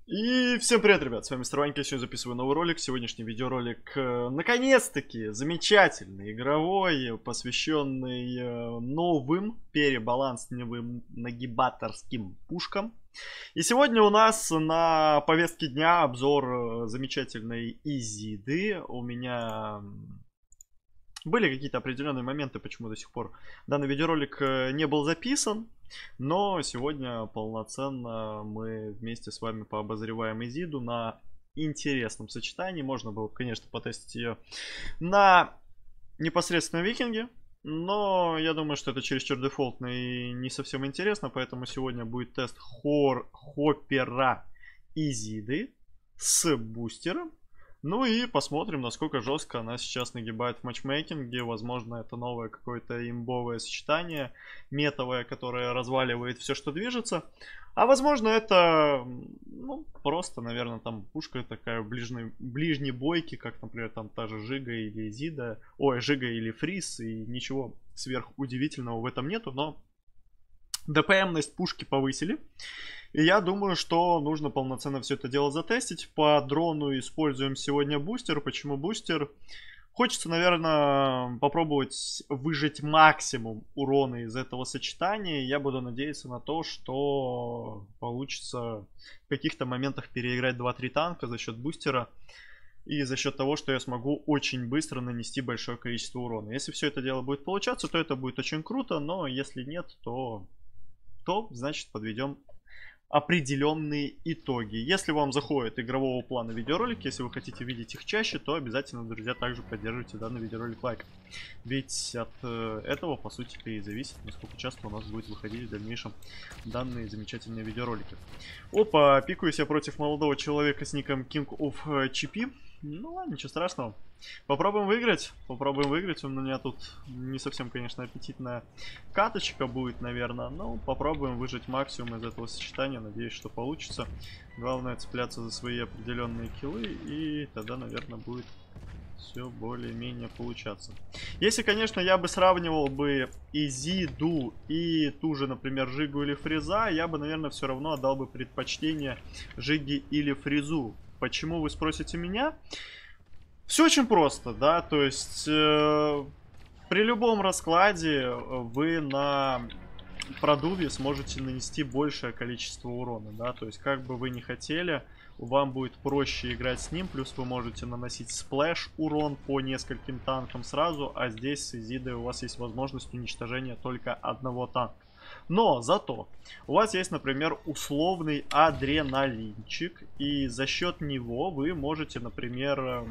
И всем привет, ребят, с вами Мистер Ванька, я сегодня записываю новый ролик. Сегодняшний видеоролик, наконец-таки, замечательный, игровой, посвященный новым перебалансным нагибаторским пушкам. И сегодня у нас на повестке дня обзор замечательной Изиды. У меня были какие-то определенные моменты, почему до сих пор данный видеоролик не был записан. Но сегодня полноценно мы вместе с вами пообозреваем Изиду на интересном сочетании. Можно было, конечно, потестить ее на непосредственно Викинге. Но я думаю, что это чересчур дефолтно и не совсем интересно. Поэтому сегодня будет тест Хоппера Изиды с бустером. Ну и посмотрим, насколько жестко она сейчас нагибает в матчмейкинге. Возможно, это новое какое-то имбовое сочетание, метовое, которое разваливает все, что движется. А возможно, это, ну, просто, наверное, там пушка такая ближней бойки, как, например, там та же Жига или Зида. Ой, Жига или Фриз. И ничего сверхудивительного в этом нету, но ДПМность пушки повысили. И я думаю, что нужно полноценно все это дело затестить. По дрону используем сегодня бустер. Почему бустер? Хочется, наверное, попробовать выжать максимум урона из этого сочетания. Я буду надеяться на то, что получится в каких-то моментах переиграть 2-3 танка за счет бустера. И за счет того, что я смогу очень быстро нанести большое количество урона. Если все это дело будет получаться, то это будет очень круто. Но если нет, то значит, подведем определенные итоги. Если вам заходит игрового плана видеоролики, если вы хотите видеть их чаще, то обязательно, друзья, также поддерживайте данный видеоролик лайком. Ведь от этого, по сути, и зависит, насколько часто у нас будет выходить в дальнейшем данные замечательные видеоролики. Опа, пикаюсь я против молодого человека с ником King of CP. Ну ладно, ничего страшного. Попробуем выиграть. Попробуем выиграть. У меня тут не совсем, конечно, аппетитная каточка будет, наверное. Но попробуем выжать максимум из этого сочетания. Надеюсь, что получится. Главное цепляться за свои определенные киллы. И тогда, наверное, будет все более-менее получаться. Если, конечно, я бы сравнивал бы Изиду и ту же, например, Жигу или Фриза, я бы, наверное, все равно отдал бы предпочтение Жиге или Фризу. Почему, вы спросите меня? Все очень просто, да, то есть при любом раскладе вы на продуве сможете нанести большее количество урона, да, то есть как бы вы ни хотели, вам будет проще играть с ним, плюс вы можете наносить сплэш урон по нескольким танкам сразу, а здесь с Изидой у вас есть возможность уничтожения только одного танка. Но зато у вас есть, например, условный адреналинчик, и за счет него вы можете, например,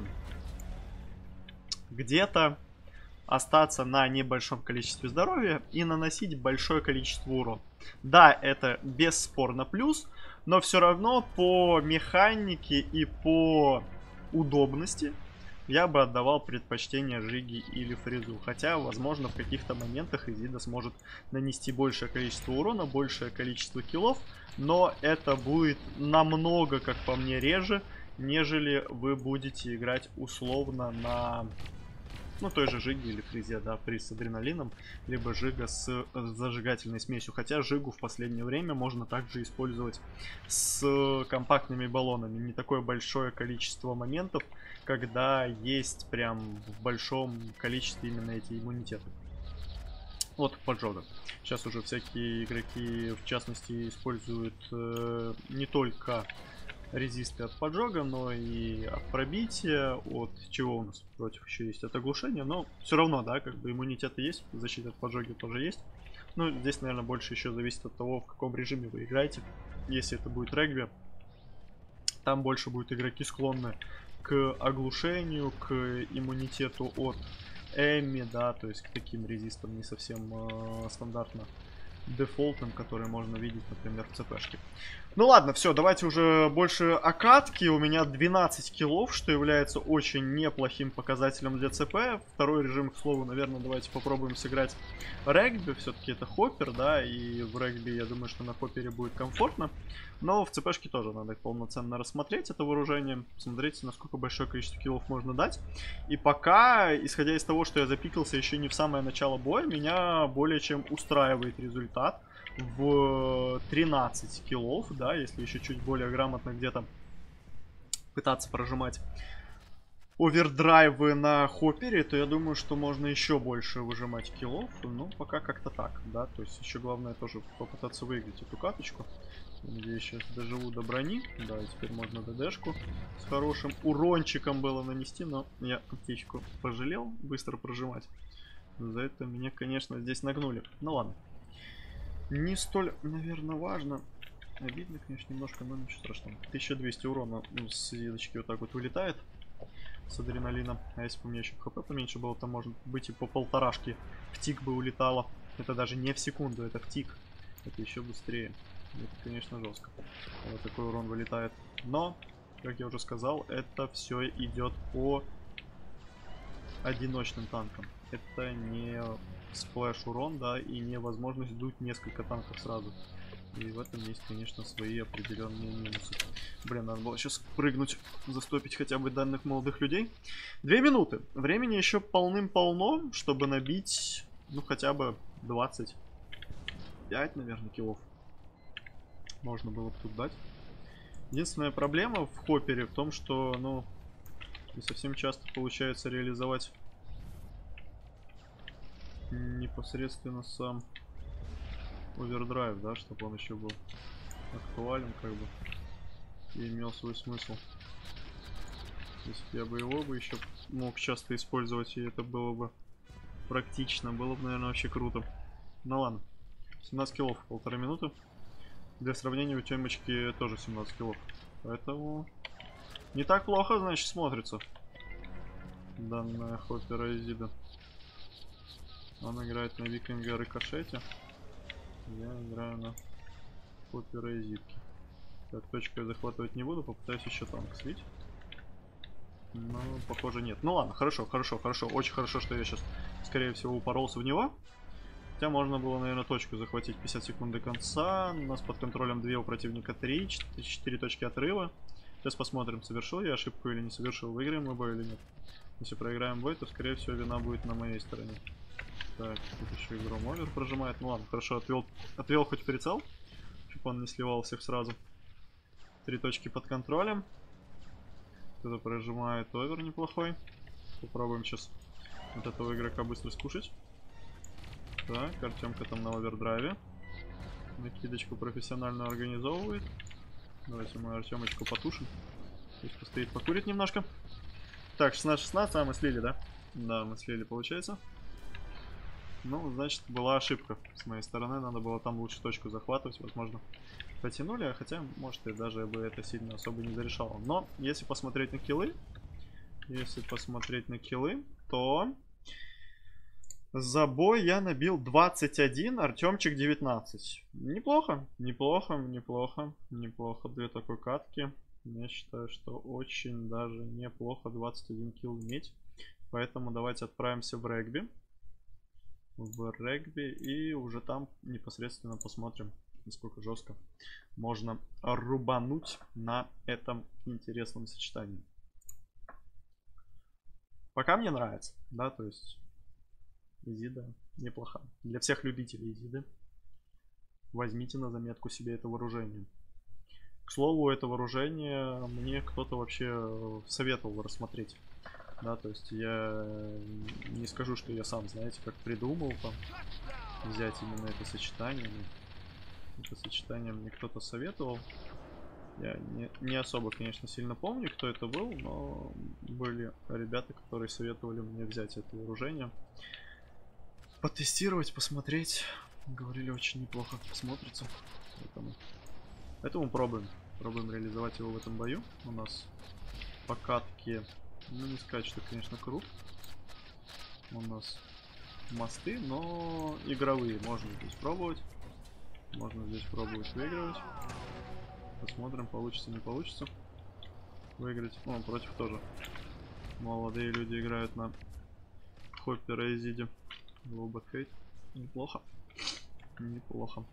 где-то остаться на небольшом количестве здоровья и наносить большое количество урона. Да, это бесспорно плюс, но все равно по механике и по удобности я бы отдавал предпочтение Жиге или Фризу. Хотя, возможно, в каких-то моментах Изида сможет нанести большее количество урона, большее количество киллов. Но это будет намного, как по мне, реже, нежели вы будете играть условно на, ну, той же Жиге или Фризе, да, Фриз с адреналином, либо Жига с зажигательной смесью. Хотя Жигу в последнее время можно также использовать с компактными баллонами. Не такое большое количество моментов, когда есть прям в большом количестве именно эти иммунитеты. Вот поджога. Сейчас уже всякие игроки, в частности, используют не только резисты от поджога, но и от пробития, от чего у нас против еще есть, от оглушения, но все равно, да, как бы иммунитеты есть, защита от поджога тоже есть. Ну, здесь, наверное, больше еще зависит от того, в каком режиме вы играете. Если это будет регби, там больше будут игроки склонны к оглушению, к иммунитету от Эмми, да, то есть к таким резистам не совсем стандартно дефолтным, которые можно видеть, например, в ЦПшке. Ну ладно, все, давайте уже больше о катке. У меня 12 киллов, что является очень неплохим показателем для ЦП. Второй режим, к слову, наверное, давайте попробуем сыграть регби. Все-таки это хоппер, да, и в регби, я думаю, что на хоппере будет комфортно. Но в ЦПшке тоже надо полноценно рассмотреть это вооружение. Смотрите, насколько большое количество киллов можно дать. И пока, исходя из того, что я запикался еще не в самое начало боя, меня более чем устраивает результат. в 13 киллов, да, если еще чуть более грамотно где-то пытаться прожимать овердрайвы на хоппере, то я думаю, что можно еще больше выжимать киллов. Ну, пока как-то так, да. То есть еще главное тоже попытаться выиграть эту каточку. Надеюсь, сейчас доживу до брони. Да, и теперь можно ДДшку с хорошим урончиком было нанести, но я аптечку пожалел быстро прожимать. За это меня, конечно, здесь нагнули. Ну ладно. Не столь, наверное, важно. Обидно, конечно, немножко, но ничего страшного. 1200 урона с веточки вот так вот вылетает. С адреналином. А если бы у меня еще хп поменьше было, то может быть и по полторашке в тик бы улетало. Это даже не в секунду, это в тик. Это еще быстрее. Это, конечно, жестко. Вот такой урон вылетает. Но, как я уже сказал, это все идет по одиночным танкам. Это не сплэш урон, да, и не возможность дуть несколько танков сразу. И в этом есть, конечно, свои определенные минусы. Блин, надо было сейчас прыгнуть, застопить хотя бы данных молодых людей. 2 минуты. Времени еще полным-полно, чтобы набить, ну, хотя бы 25, наверное, киллов. Можно было бы тут дать. Единственная проблема в хоппере в том, что, ну, не совсем часто получается реализовать непосредственно сам овердрайв, да, чтобы он еще был актуален, как бы, и имел свой смысл. Если бы я бы его бы еще мог часто использовать, и это было бы практично, было бы, наверное, вообще круто. Ну ладно, 17 киллов, 1,5 минуты. Для сравнения у темочки тоже 17 киллов, поэтому не так плохо, значит, смотрится данная хоппера Изида. Он играет на викинга рикошете. Я играю на хоппера Изидки. Так, точку я захватывать не буду, попытаюсь еще танк слить. Но, похоже, нет. Ну ладно, хорошо, хорошо, хорошо. Очень хорошо, что я сейчас, скорее всего, упоролся в него. Хотя можно было, наверное, точку захватить 50 секунд до конца. У нас под контролем 2, у противника 3, 4 точки отрыва. Сейчас посмотрим, совершил я ошибку или не совершил. Выиграем мы бой или нет. Если проиграем бой, то, скорее всего, вина будет на моей стороне. Так, тут еще игру овер прожимает. Ну ладно, хорошо, отвел хоть прицел, чтобы он не сливал всех сразу. 3 точки под контролем. Кто-то прожимает овер неплохой. Попробуем сейчас вот этого игрока быстро скушать. Так, Артемка там на овердрайве. Накидочку профессионально организовывает. Давайте мы Артемочку потушим. Пусть постоит, покурит немножко. Так, 16-16, а мы слили, да? Да, мы слили, получается. Ну, значит, была ошибка с моей стороны. Надо было там лучше точку захватывать. Возможно, потянули. Хотя, может, и даже бы это сильно особо не зарешало. Но, если посмотреть на киллы, то за бой я набил 21, Артемчик 19. Неплохо, неплохо, неплохо, неплохо. Две такой катки. Я считаю, что очень даже неплохо 21 килл иметь. Поэтому давайте отправимся в регби. И уже там непосредственно посмотрим, насколько жестко можно рубануть на этом интересном сочетании. Пока мне нравится, да, то есть Изида неплоха. Для всех любителей Изиды возьмите на заметку себе это вооружение. К слову, это вооружение мне кто-то вообще советовал рассмотреть. Да, то есть я не скажу, что я сам, знаете, как придумал там взять именно это сочетание. Это сочетание мне кто-то советовал. Я не особо, конечно, сильно помню, кто это был, но были ребята, которые советовали мне взять это вооружение. Потестировать, посмотреть. Говорили, очень неплохо смотрится. Поэтому пробуем. Пробуем реализовать его в этом бою. У нас по катке, ну не сказать, что, конечно, круг. У нас мосты, но игровые. Можно здесь пробовать. Можно здесь пробовать выигрывать. Посмотрим, получится, не получится выиграть. О, против тоже. Молодые люди играют на хоппера Изиде. Лоба хейт. Неплохо. Неплохо.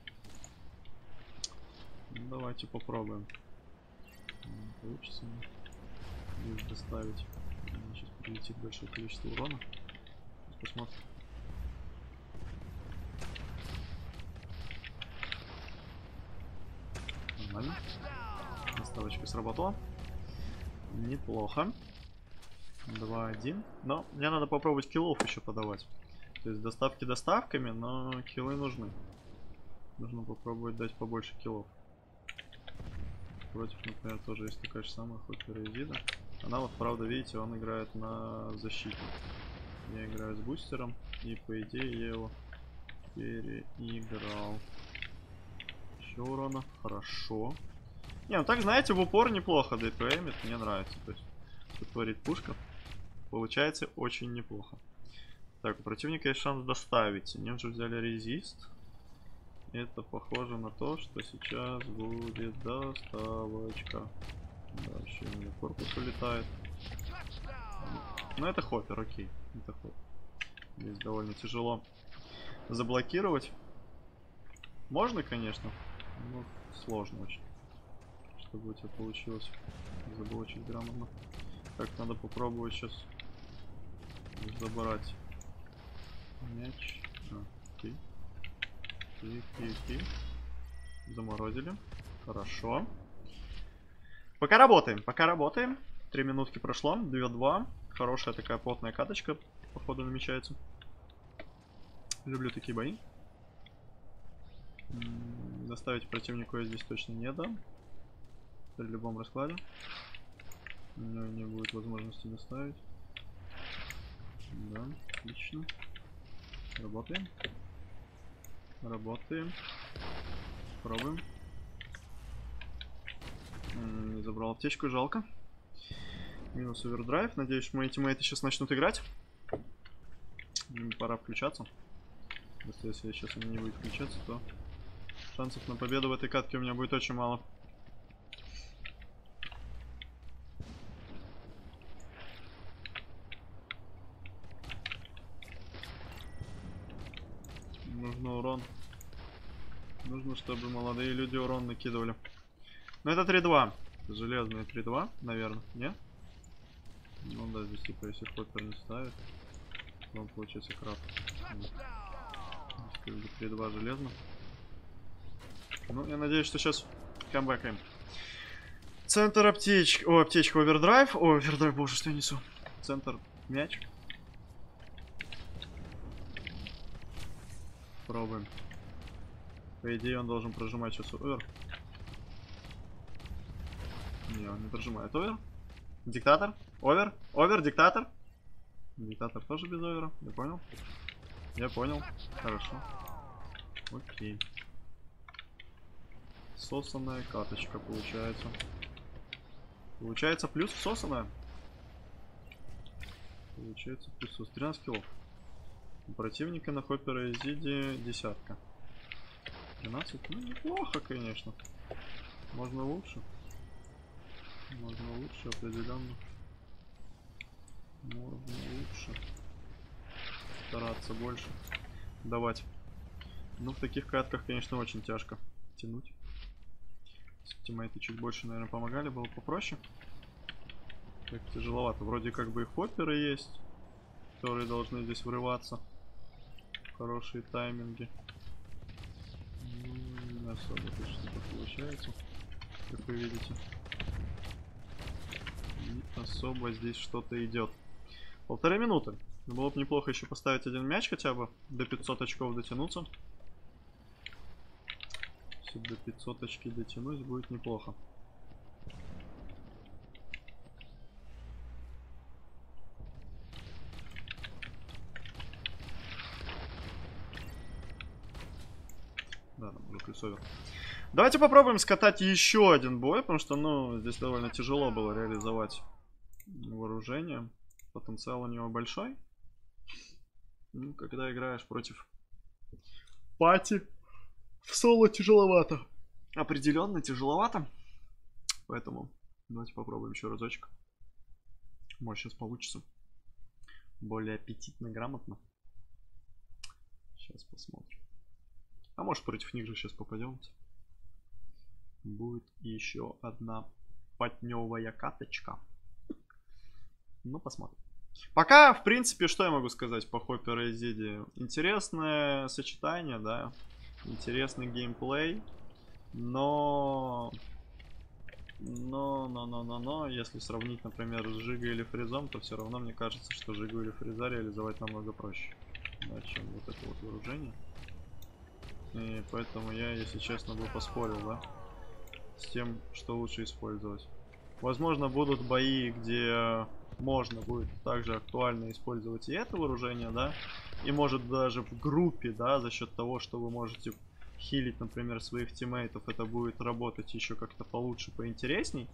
Ну, давайте попробуем. Получится здесь доставить. Сейчас прилетит большое количество урона. Посмотрим. Пятерочка сработала. Неплохо. 2-1. Но мне надо попробовать киллов еще подавать. То есть доставки доставками, но киллы нужны. Нужно попробовать дать побольше киллов. Против, например, тоже есть такая же самая Хоппер Изида. Она вот, правда, видите, он играет на защите. Я играю с бустером, и по идее я его переиграл. Еще урона. Хорошо. Не, ну так, знаете, в упор неплохо ДПМит, мне нравится. То есть, что творит пушка, получается очень неплохо. Так, у противника есть шанс доставить. Они уже взяли резист. Это похоже на то, что сейчас будет доставочка. Да, еще у меня корпус улетает. Но это Хоппер, окей. Это Хоппер. Здесь довольно тяжело заблокировать. Можно, конечно, но сложно очень. Чтобы у тебя получилось заблочить грамотно. Так, надо попробовать сейчас забрать мяч. Окей. Окей. Заморозили. Хорошо. Пока работаем, пока работаем. 3 минутки прошло, 2-2. Хорошая такая плотная каточка, походу, намечается. Люблю такие бои. Доставить противнику я здесь точно не дам. При любом раскладе. У него не будет возможности доставить. Да, отлично. Работаем. Работаем. Пробуем. Не забрал аптечку, жалко. Минус овердрайв. Надеюсь, мои тиммейты сейчас начнут играть. Им пора включаться. Если сейчас они не будут включаться, то шансов на победу в этой катке у меня будет очень мало. Нужно урон. Нужно, чтобы молодые люди урон накидывали. Но это 3-2. Железные 3-2, наверное. Нет? Ну да, здесь типа если Хоппер не ставит, то он получается краб. 3-2 железно. Ну, я надеюсь, что сейчас камбэкаем. Центр аптечка. О, аптечка овердрайв. О, овердрайв, боже, что я несу. Центр мяч. Пробуем. По идее, он должен прожимать сейчас овер. Не, он не прожимает овер. Диктатор. Овер. Овер, диктатор. Диктатор тоже без овера. Я понял. Я понял. Хорошо. Окей. Сосаная каточка получается. Получается плюс сосаная. Получается плюс 13 киллов. У противника на Хоппера Изиде десятка. 12. Ну, неплохо, конечно. Можно лучше. Можно лучше, определенно. Можно лучше. Стараться больше давать. Ну, в таких катках, конечно, очень тяжко тянуть. Тиммейты чуть больше, наверное, помогали, было попроще. Так тяжеловато. Вроде как бы и хопперы есть, которые должны здесь врываться. Хорошие тайминги. Ну, не особо что-то получается, как вы видите. Не особо здесь что-то идет. 1,5 минуты. Было бы неплохо еще поставить один мяч хотя бы. До 500 очков дотянуться. Если до 500 очки дотянуть, будет неплохо. Да, там уже плюсовер. Давайте попробуем скатать еще один бой, потому что, ну, здесь довольно тяжело было реализовать вооружение. Потенциал у него большой. Ну, когда играешь против пати, в соло тяжеловато. Определенно тяжеловато. Поэтому давайте попробуем еще разочек. Может, сейчас получится. Более аппетитно, грамотно. Сейчас посмотрим. А может, против них же сейчас попадем. Будет еще одна патневая каточка. Ну, посмотрим. Пока, в принципе, что я могу сказать по Хоппер Изиде? Интересное сочетание, да. Интересный геймплей. Но Но, если сравнить, например, с Жигой или Фризом, то все равно мне кажется, что Жигу или Фриза реализовать намного проще, да, чем вот это вот вооружение. И поэтому я, если честно, бы поспорил, да, с тем, что лучше использовать. Возможно, будут бои, где можно будет также актуально использовать и это вооружение, да, и может даже в группе, да, за счет того, что вы можете хилить, например, своих тиммейтов, это будет работать еще как-то получше, поинтересней.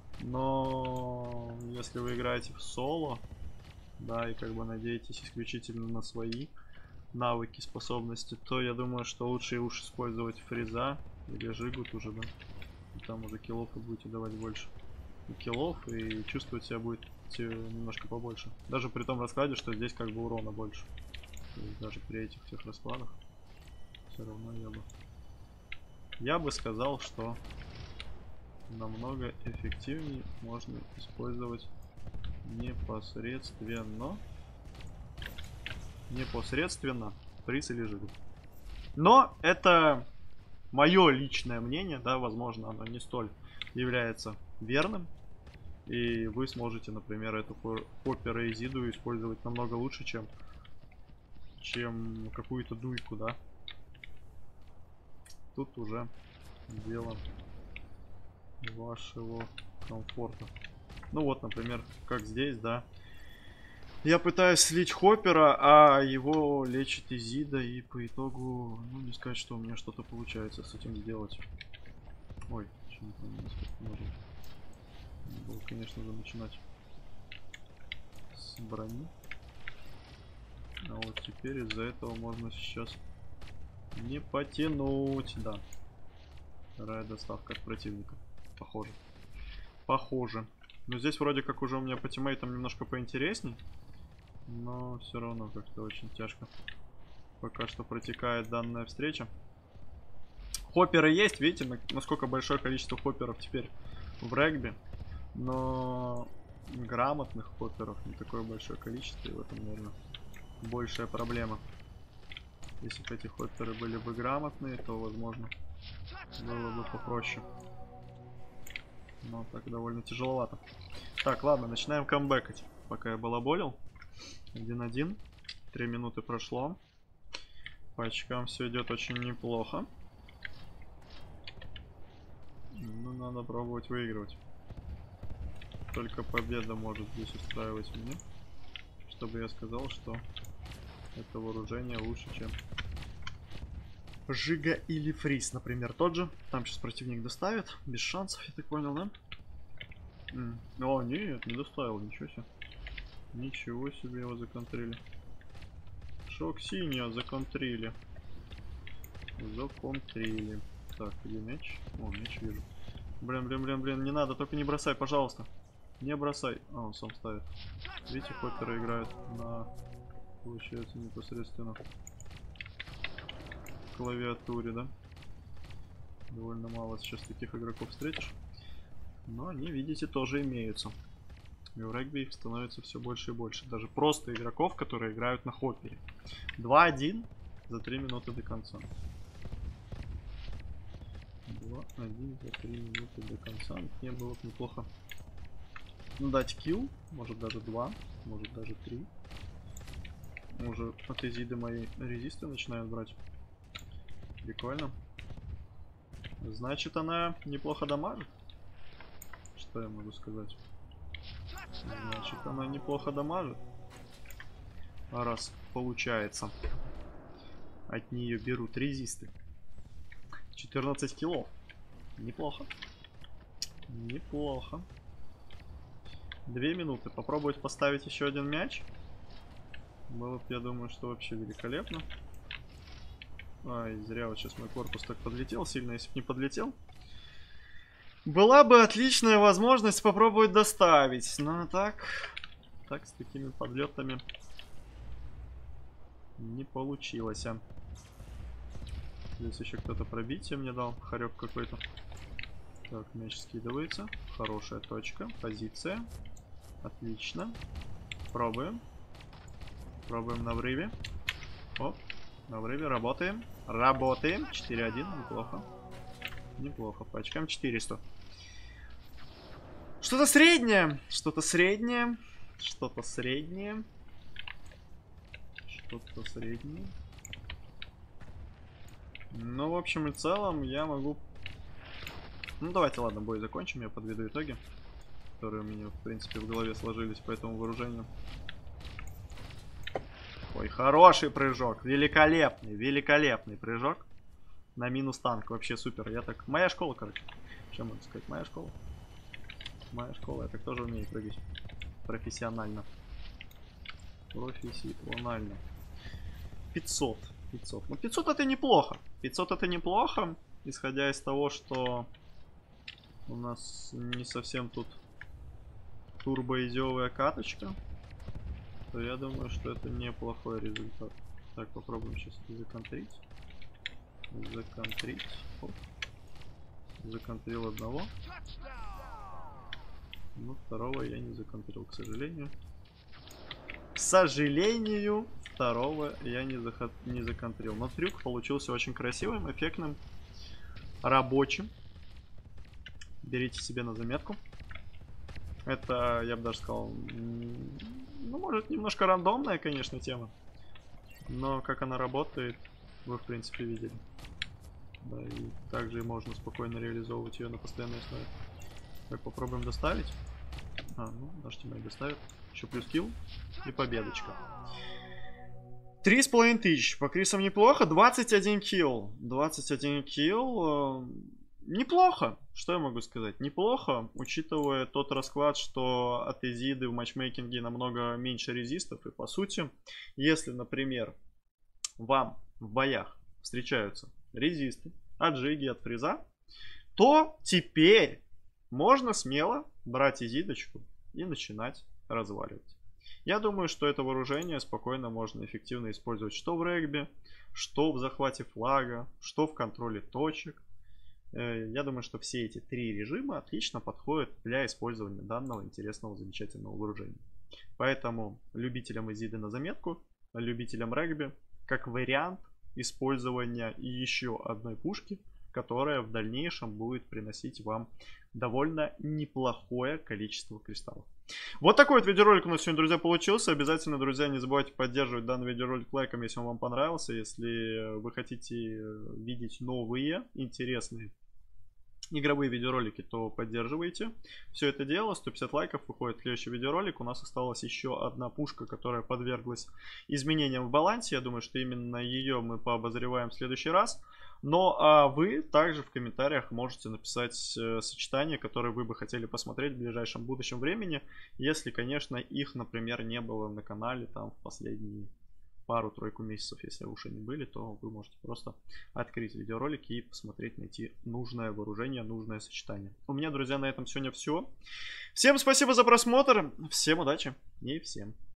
Но если вы играете в соло, да, и как бы надеетесь исключительно на свои навыки, способности, то я думаю, что лучше и уж использовать Фриза или Жигу уже, да. И там уже киллов вы будете давать больше. И киллов, и чувствовать себя будет немножко побольше. Даже при том раскладе, что здесь как бы урона больше. То есть даже при этих всех раскладах все равно я бы сказал, что намного эффективнее можно использовать непосредственно приз или Жигу. Но это мое личное мнение, да, возможно, оно не столь является верным. И вы сможете, например, эту Хоппер и Изиду использовать намного лучше, чем какую-то дуйку, да. Тут уже дело вашего комфорта. Ну вот, например, как здесь, да. Я пытаюсь слить Хоппера, а его лечит Изида, и по итогу, ну, не сказать, что у меня что-то получается с этим сделать. Ой, почему-то несколько ножей. Надо было, конечно же, начинать с брони. А вот теперь из-за этого можно сейчас не потянуть, да. Вторая доставка от противника. Похоже. Но здесь вроде как уже у меня по тиммейтам немножко поинтересней. Но все равно как-то очень тяжко пока что протекает данная встреча. Хопперы есть, видите, насколько большое количество хопперов теперь в регби. Но грамотных хопперов не такое большое количество, и в этом, наверное, большая проблема. Если бы эти хопперы были бы грамотные, то, возможно, было бы попроще. Но так довольно тяжеловато. Так, ладно, начинаем камбэкать. Пока я балаболил. 1-1. 3 минуты прошло. По очкам все идет очень неплохо. Ну, надо пробовать выигрывать. Только победа может здесь устраивать меня. Чтобы я сказал, что это вооружение лучше, чем Жига или Фриз, например, тот же. Там сейчас противник доставит. Без шансов, я так понял, да? О, нет, не доставил, ничего себе. Ничего себе, его законтрили. Шоксиния законтрили. Законтрили. Так, где мяч? О, мяч вижу. Блин, не надо, только не бросай, пожалуйста. Не бросай. А, он сам ставит. Видите, хопперы играют на, получается, непосредственно клавиатуре, да? Довольно мало сейчас таких игроков встретишь. Но они, видите, тоже имеются. И в регби их становится все больше и больше. Даже просто игроков, которые играют на хоппере. 2-1 за 3 минуты до конца. 2-1 за 3 минуты до конца. Мне было бы неплохо дать килл. Может даже 2. Может даже 3. Уже от Изиды мои резисты начинают брать. Прикольно. Значит, она неплохо дамажит. Что я могу сказать? Значит, она неплохо дамажит. А раз получается, от нее берут резисты. 14 киллов. Неплохо. Неплохо. 2 минуты. Попробовать поставить еще один мяч. Было бы, я думаю, что вообще великолепно. Ай, зря вот сейчас мой корпус так подлетел сильно. Если бы не подлетел, была бы отличная возможность попробовать доставить. Но так с такими подлетами не получилось. Здесь еще кто-то пробитие мне дал. Хорек какой-то. Так, мяч скидывается. Хорошая точка. Позиция. Отлично. Пробуем. Пробуем на врыве. Оп. На врыве. Работаем. Работаем. 4-1. Неплохо. Неплохо. По очкам 400. Что-то среднее. Что-то среднее. Что-то среднее. Что-то среднее. Ну, в общем и целом, я могу... Ну, давайте, ладно, бой закончим. Я подведу итоги, которые у меня, в принципе, в голове сложились по этому вооружению. Ой, хороший прыжок. Великолепный, великолепный прыжок. На минус танк. Вообще супер. Я так... Моя школа, короче. Что можно сказать? Моя школа. Моя школа. Я так тоже умею прыгать. Профессионально. Профессионально. 500. 500. Ну, 500 это неплохо. 500 это неплохо. Исходя из того, что у нас не совсем тут турбоизевая каточка, то я думаю, что это неплохой результат. Так, попробуем сейчас законтрить. Законтрить. Оп. Законтрил одного. Ну, второго я не законтрил, к сожалению. К сожалению, второго я не законтрил. Но трюк получился очень красивым, эффектным, рабочим. Берите себе на заметку. Это, я бы даже сказал, ну, может, немножко рандомная, конечно, тема. Но как она работает, вы, в принципе, видели. Да, и также можно спокойно реализовывать ее на постоянной основе. Так, попробуем доставить. Ну, наш тиммейт доставит. Еще плюс килл и победочка. 3500. По Крисам неплохо. 21 килл. 21 килл. Неплохо. Что я могу сказать? Неплохо, учитывая тот расклад, что от Изиды в матчмейкинге намного меньше резистов. И по сути, если, например, вам в боях встречаются резисты от Джиги, от Фриза, то теперь можно смело брать Изидочку и начинать разваливать. Я думаю, что это вооружение спокойно можно эффективно использовать что в регби, что в захвате флага, что в контроле точек. Я думаю, что все эти три режима отлично подходят для использования данного интересного, замечательного вооружения. Поэтому любителям Изиды на заметку, любителям регби, как вариант использования еще одной пушки, которая в дальнейшем будет приносить вам довольно неплохое количество кристаллов. Вот такой вот видеоролик у нас сегодня, друзья, получился. Обязательно, друзья, не забывайте поддерживать данный видеоролик лайком, если он вам понравился. Если вы хотите видеть новые интересные игровые видеоролики, то поддерживайте все это дело. 150 лайков, выходит следующий видеоролик. У нас осталась еще одна пушка, которая подверглась изменениям в балансе. Я думаю, что именно ее мы пообозреваем в следующий раз. Но вы также в комментариях можете написать сочетания, которые вы бы хотели посмотреть в ближайшем будущем времени. Если, конечно, их, например, не было на канале там в последние пару-тройку месяцев. Если уж они были, то вы можете просто открыть видеоролики и посмотреть, найти нужное вооружение, нужное сочетание. У меня, друзья, на этом сегодня все. Всем спасибо за просмотр, всем удачи и всем